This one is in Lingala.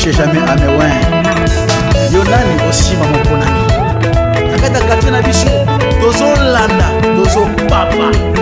touche jamais à mes wins. Yonani aussi maman ponani. Nakata quartier na biso, tozo landa, tozo papa.